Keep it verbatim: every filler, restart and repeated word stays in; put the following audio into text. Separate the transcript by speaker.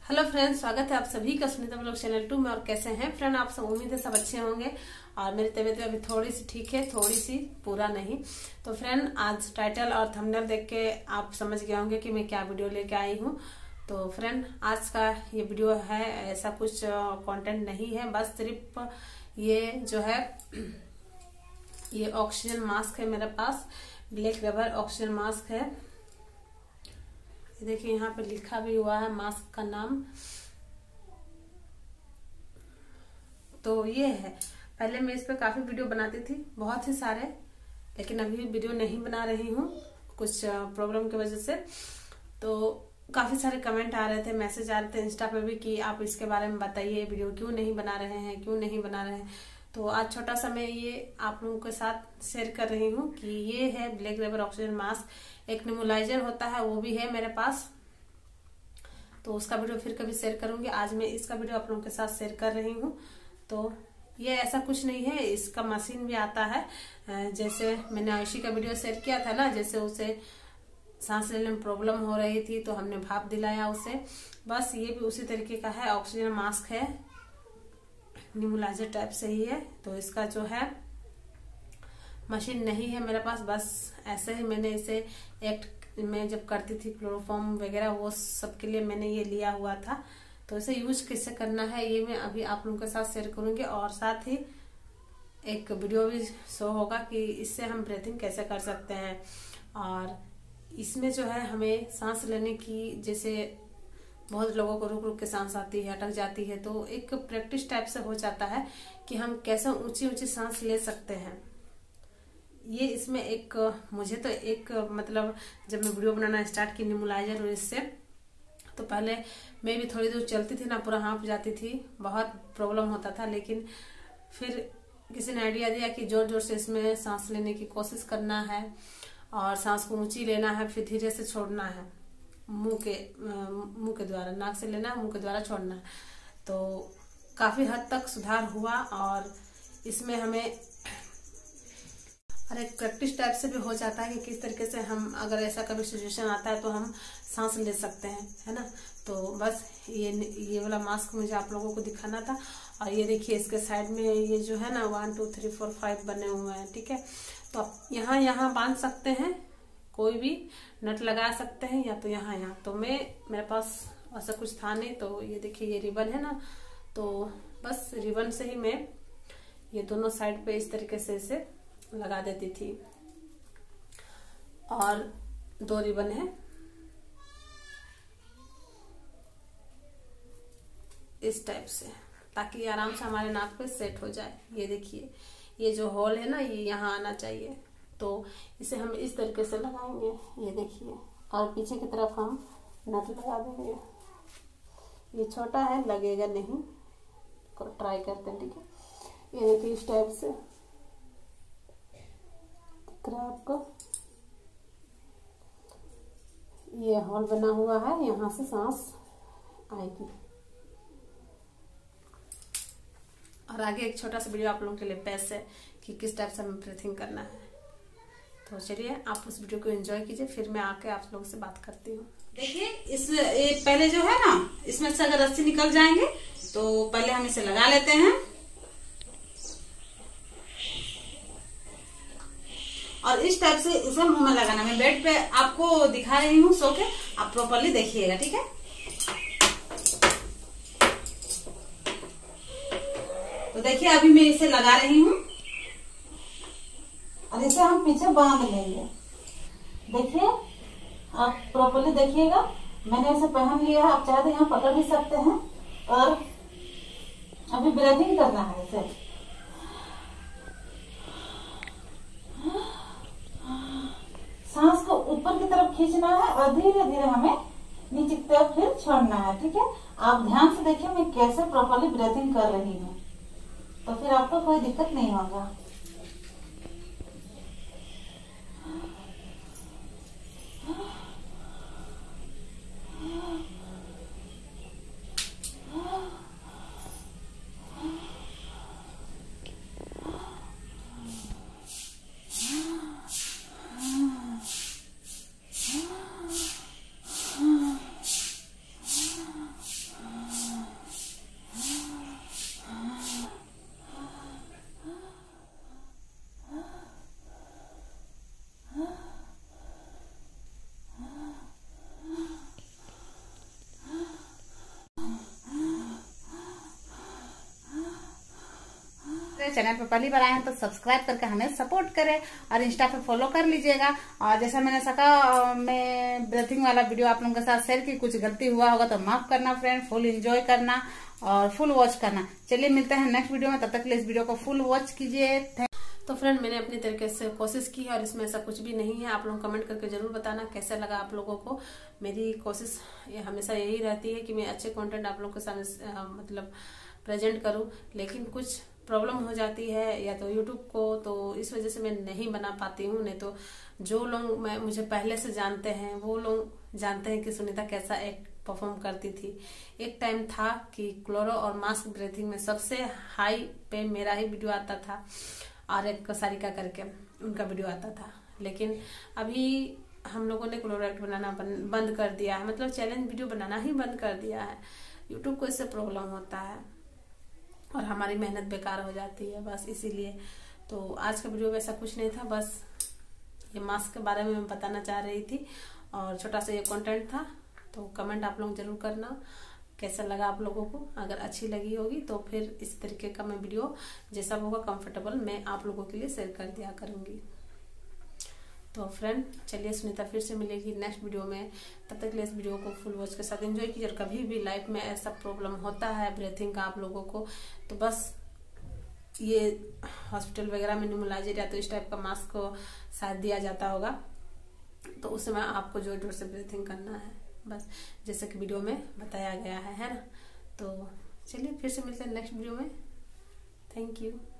Speaker 1: Hello friends, स्वागत है आप सभी का सुनीता ब्लॉग चैनल टू में। और कैसे हैं फ्रेंड आप सब? उम्मीद है सब अच्छे होंगे। और मेरी तबीयत अभी थोड़ी सी ठीक है, थोड़ी सी, पूरा नहीं। तो फ्रेंड, आज टाइटल और थंबनेल देख के आप समझ गए होंगे कि मैं क्या वीडियो लेके आई हूँ। तो फ्रेंड, आज का ये वीडियो है, ऐसा कुछ कंटेंट नहीं है, बस सिर्फ ये जो है ये ऑक्सीजन मास्क है मेरे पास। ब्लैक रबर ऑक्सीजन मास्क है। देखिए यहाँ पे लिखा भी हुआ है मास्क का नाम। तो ये है, पहले मैं इस पे काफी वीडियो बनाती थी, बहुत ही सारे, लेकिन अभी वीडियो नहीं बना रही हूँ कुछ प्रॉब्लम की वजह से। तो काफी सारे कमेंट आ रहे थे, मैसेज आ रहे थे इंस्टा पे भी कि आप इसके बारे में बताइए, वीडियो क्यों नहीं बना रहे हैं, क्यों नहीं बना रहे हैं। तो आज छोटा सा मैं ये आप लोगों के साथ शेयर कर रही हूँ कि ये है ब्लैक रबर ऑक्सीजन मास्क। एक नेबुलाइजर होता है, वो भी है मेरे पास, तो उसका वीडियो फिर कभी शेयर करूंगी। आज मैं इसका वीडियो आप लोगों के साथ शेयर कर रही हूँ। तो ये ऐसा कुछ नहीं है, इसका मशीन भी आता है। जैसे मैंने आयुषी का वीडियो शेयर किया था ना, जैसे उसे सांस लेने में प्रॉब्लम हो रही थी तो हमने भाप दिलाया उसे, बस ये भी उसी तरीके का है। ऑक्सीजन मास्क है, नेबुलाइजर टाइप से ही है। तो इसका जो है मशीन नहीं है मेरे पास, बस ऐसे ही मैंने इसे एक्ट में जब करती थी क्लोरोफॉर्म वगैरह वो सब के लिए मैंने ये लिया हुआ था। तो इसे यूज कैसे करना है ये मैं अभी आप लोगों के साथ शेयर करूंगी। और साथ ही एक वीडियो भी शो होगा कि इससे हम ब्रीथिंग कैसे कर सकते हैं। और इसमें जो है हमें सांस लेने की, जैसे बहुत लोगों को रुक रुक के सांस आती है, अटक जाती है, तो एक प्रैक्टिस टाइप से हो जाता है कि हम कैसे ऊंची ऊंची सांस ले सकते हैं। ये इसमें एक, मुझे तो एक मतलब जब मैं वीडियो बनाना स्टार्ट की नेबुलाइजर और इससे, तो पहले मैं भी थोड़ी दूर चलती थी ना, पूरा हाँफ जाती थी, बहुत प्रॉब्लम होता था। लेकिन फिर किसी ने आइडिया दिया कि जोर जोर से इसमें सांस लेने की कोशिश करना है और सांस को ऊंची लेना है, फिर धीरे से छोड़ना है, मुंह के मुंह के द्वारा, नाक से लेना है, मुंह के द्वारा छोड़ना है। तो काफी हद तक सुधार हुआ। और इसमें हमें और एक प्रैक्टिस टाइप से भी हो जाता है कि किस तरीके से हम, अगर ऐसा कभी सिचुएशन आता है तो हम सांस ले सकते हैं, है ना। तो बस ये ये वाला मास्क मुझे आप लोगों को दिखाना था। और ये देखिए इसके साइड में ये जो है ना one two three four five बने हुए हैं, ठीक है। तो आप यहाँ यहाँ बांध सकते हैं, कोई भी नट लगा सकते हैं, या तो यहाँ यहाँ। तो मैं मेरे पास ऐसा कुछ था नहीं, तो ये देखिए ये रिबन है ना, तो बस रिबन से ही मैं ये दोनों साइड पे इस तरीके से इसे लगा देती थी। और दो रिबन है इस टाइप से, ताकि आराम से हमारे नाक पे सेट हो जाए। ये देखिए ये जो होल है ना, ये यहाँ आना चाहिए। तो इसे हम इस तरीके से लगाएंगे, ये देखिए, और पीछे की तरफ हम नट लगा देंगे। ये छोटा है, लगेगा नहीं, ट्राई करते हैं, ठीक है। ये देखिए इस टाइप से आपको ये हॉल बना हुआ है, यहाँ से सांस आएगी। और आगे एक छोटा सा वीडियो आप लोगों के लिए पेश है कि किस टाइप से हमें ब्रीथिंग करना है। तो चलिए आप उस वीडियो को एंजॉय कीजिए, फिर मैं आके आप लोगों से बात करती हूँ।
Speaker 2: देखिए इस ये पहले जो है ना, इसमें से अगर रस्सी निकल जाएंगे तो पहले हम इसे लगा लेते हैं। और इस टाइप से इसे मुंह में लगाना। मैं बेड पे आपको दिखा रही हूँ सो के, आप प्रॉपरली देखिएगा, ठीक है। तो देखिए अभी मैं इसे लगा रही हूँ और इसे हम पीछे बांध लेंगे। देखिए आप प्रॉपरली देखिएगा, मैंने इसे पहन लिया है। आप चाहे तो यहाँ पकड़ भी सकते हैं। और अभी ब्रीथिंग करना है इसे। सांस को ऊपर की तरफ खींचना है और धीरे धीरे हमें नीचे की तरफ फिर छोड़ना है, ठीक है। आप ध्यान से देखिए मैं कैसे प्रॉपरली ब्रीथिंग कर रही हूँ, तो फिर आपको कोई दिक्कत नहीं होगा। चैनल पर पहली बार आए हैं तो सब्सक्राइब करके हमें सपोर्ट करें और इंस्टा पे फॉलो कर लीजिएगा। और जैसा मैंने सका मैं ब्रीथिंग वाला वीडियो आप लोगों के साथ शेयर की, कुछ गलती हुआ होगा तो माफ करना फ्रेंड, फुल एंजॉय करना और फुल वॉच करना। चलिए मिलते हैं नेक्स्ट वीडियो में, तब तक के लिए इस वीडियो को फुल वॉच कीजिए।
Speaker 1: तो फ्रेंड मैंने अपनी तरीके से कोशिश की है और इसमें ऐसा कुछ भी नहीं है। आप लोग कमेंट करके जरूर बताना कैसा लगा आप लोगों को। मेरी कोशिश ये हमेशा यही रहती है कि मैं अच्छे कंटेंट आप लोगों के सामने मतलब प्रेजेंट करूं, लेकिन कुछ प्रॉब्लम हो जाती है या तो यूट्यूब को, तो इस वजह से मैं नहीं बना पाती हूँ। नहीं तो जो लोग मैं मुझे पहले से जानते हैं वो लोग जानते हैं कि सुनीता कैसा एक्ट परफॉर्म करती थी। एक टाइम था कि क्लोरो और मास्क ब्रीथिंग में सबसे हाई पे मेरा ही वीडियो आता था और एक सारिका करके उनका वीडियो आता था, लेकिन अभी हम लोगों ने क्लोरो एक्ट बनाना बंद कर दिया है, मतलब चैलेंज वीडियो बनाना ही बंद कर दिया है। यूट्यूब को इससे प्रॉब्लम होता है और हमारी मेहनत बेकार हो जाती है, बस इसीलिए। तो आज का वीडियो में ऐसा कुछ नहीं था, बस ये मास्क के बारे में मैं बताना चाह रही थी और छोटा सा ये कंटेंट था। तो कमेंट आप लोग जरूर करना कैसा लगा आप लोगों को। अगर अच्छी लगी होगी तो फिर इस तरीके का मैं वीडियो जैसा होगा कंफर्टेबल मैं आप लोगों के लिए शेयर कर दिया करूंगी। तो फ्रेंड चलिए सुनीता फिर से मिलेगी नेक्स्ट वीडियो में, तब तक के लिए इस वीडियो को फुल वॉच के साथ एंजॉय कीजिए। कभी भी लाइफ में ऐसा प्रॉब्लम होता है ब्रीथिंग का आप लोगों को, तो बस ये हॉस्पिटल वगैरह में न्यूमोलाइजर या तो इस टाइप का मास्क को शायद दिया जाता होगा, तो उस समय आपको जोर जोर से ब्रीथिंग करना है, बस जैसे कि वीडियो में बताया गया है है ना। तो चलिए फिर से मिलते हैं नेक्स्ट वीडियो में। Thank you.